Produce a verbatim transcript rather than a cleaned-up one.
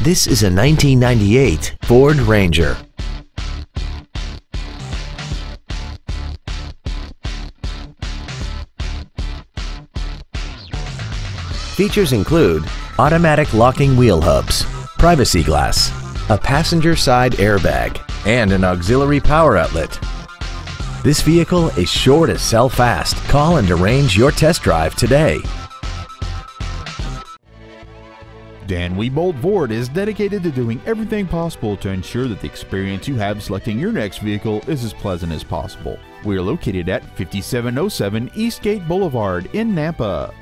This is a nineteen ninety-eight Ford Ranger. Features include automatic locking wheel hubs, privacy glass, a passenger side airbag, and an auxiliary power outlet. This vehicle is sure to sell fast. Call and arrange your test drive today. Dan Wiebold Ford is dedicated to doing everything possible to ensure that the experience you have selecting your next vehicle is as pleasant as possible. We are located at fifty-seven oh seven Eastgate Boulevard in Nampa.